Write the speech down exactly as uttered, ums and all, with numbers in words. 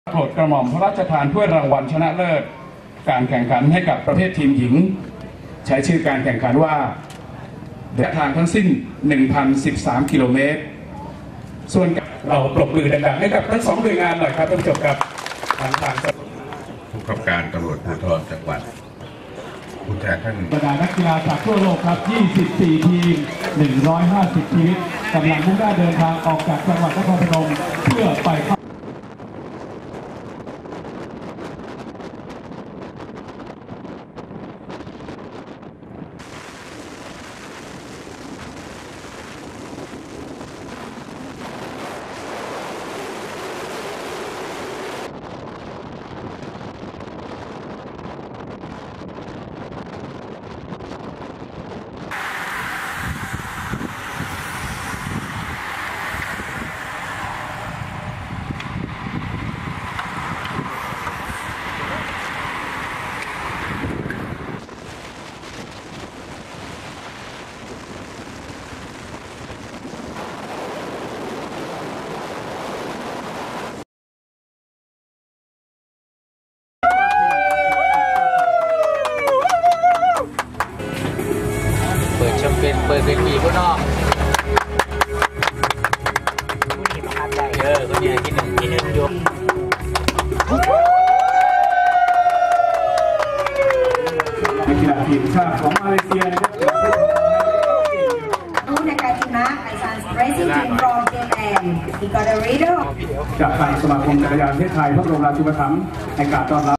โปรดกระหม่อมพระราชทานถ้วยรางวัลชนะเลิศการแข่งขันให้กับประเภททีมหญิงใช้ชื่อการแข่งขันว่าระยะทางทั้งสิ้น หนึ่งพันสิบสาม กิโลเมตรส่วนเราปรบมือดังๆให้กับทั้งสองหน่วยงานหน่อยครับท่านผู้ชมครับทางทางผู้กำกับการตำรวจภูธรจังหวัดผู้แทนท่านบรรดานักกีฬาจากทั่วโลกครับยี่สิบสี่ทีมหนึ่งร้อยห้าสิบชีวิตกำลังมุ่งหน้าเดินทางออกจากจังหวัดนครพนมเพื่อไปเปิดแชมเปญเปิดเวทีพวกนอกเออคนนี้ที่หนึ่งที่หนึ่งยกนักกีฬาทีมชาติของมาเลเซียนะครับรู้ในการชนะไอซันส์เรซิ่งทีมรองเจแอนอีกอร์เดอร์รีโดจากทางสมาคมจักรยานประเทศไทยพระบรมราชูปถัมภ์ในการต้อนรับ